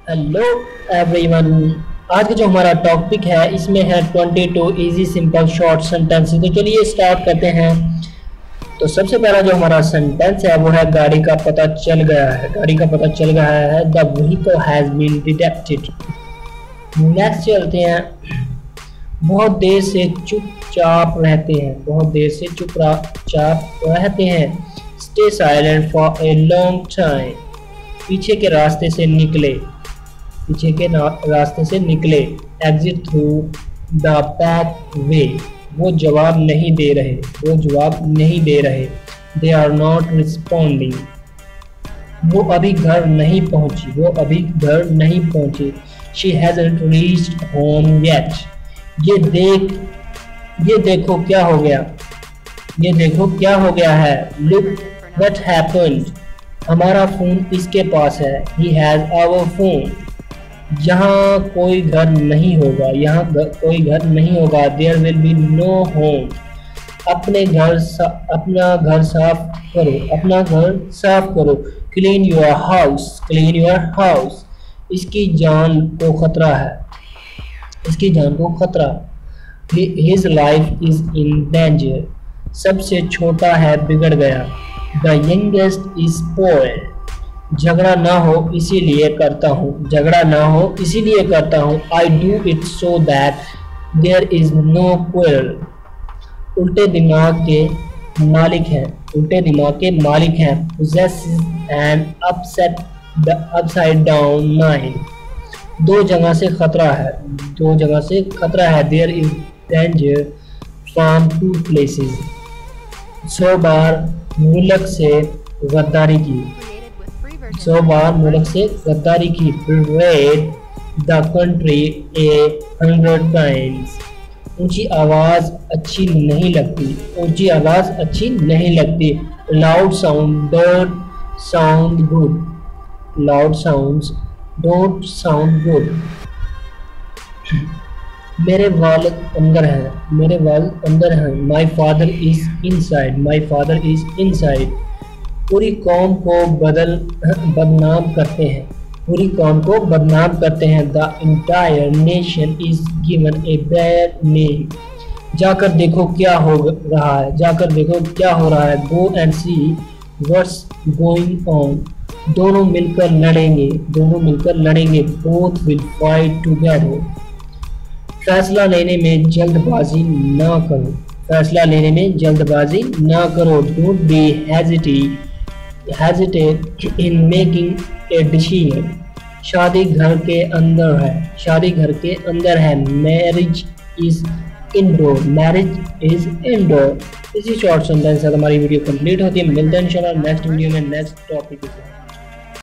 Hello everyone. आज का जो हमारा टॉपिक है इसमें है 22 इजी सिंपल शॉर्ट सेंटेंसेस। तो चलिए स्टार्ट करते हैं। तो सबसे पहला जो हमारा सेंटेंस है वो है गाड़ी का पता चल गया है। गाड़ी का पता चल गया है, the vehicle has been detected. Next चलते हैं। बहुत देर से चुपचाप रहते हैं। बहुत देर से चुपचाप रहते हैं। Stay silent for a long time. पीछे के रास्ते से निकले। पीछे के रास्ते से निकले। Exit through the back way. वो जवाब नहीं दे रहे। वो जवाब नहीं दे रहे। They are not responding. वो अभी घर नहीं पहुंची। वो अभी घर नहीं पहुंची। She hasn't reached home yet. ये देखो क्या हो गया। ये देखो क्या हो गया है। Look what happened. हमारा फोन इसके पास है। He has our phone. यहाँ कोई घर नहीं होगा। यहाँ कोई घर नहीं होगा। There will be no home. अपना घर साफ करो। अपना घर साफ करो। Clean your house. Clean your house. इसकी जान को खतरा है। इसकी जान को खतरा। His life is in danger. सबसे छोटा है बिगड़ गया। The youngest is spoiled. झगड़ा ना हो इसीलिए करता हूँ। झगड़ा ना हो इसीलिए करता हूँ। I do it so that there is no quarrel. उल्टे दिमाग के मालिक हैं। उल्टे दिमाग के मालिक हैं। possess an upside down mind। दो जगह से खतरा है। दो जगह से खतरा है। There is danger from two places. 100 बार मुल्क से गद्दारी की। 100 बार मुल्क से गद्दारी की। Parade the country 100 times। ऊंची आवाज अच्छी नहीं लगती। ऊंची आवाज अच्छी नहीं लगती। Loud sound don't sound good। Loud sounds don't sound good। मेरे वालिद अंदर हैं। मेरे वालिद अंदर हैं। My father is inside। My father is inside। पूरी कौम को बदनाम करते हैं। पूरी कौम को बदनाम करते हैं। The entire nation is given a bad name. जाकर देखो क्या हो रहा है। जाकर देखो क्या हो रहा है। Go and see what's going on. दोनों मिलकर लड़ेंगे। दोनों मिलकर लड़ेंगे। Both will fight together. फैसला लेने में जल्दबाजी ना करो। फैसला लेने में जल्दबाजी ना करो। Don't be hesitate in making a decision। शादी घर के अंदर है। शादी घर के अंदर है। Marriage is indoor. Marriage is indoor. इसी शॉर्ट सेंटेंस से हमारी वीडियो कंप्लीट होती है। मिलते हैं इंशाल्लाह नेक्स्ट वीडियो में नेक्स्ट टॉपिक के साथ।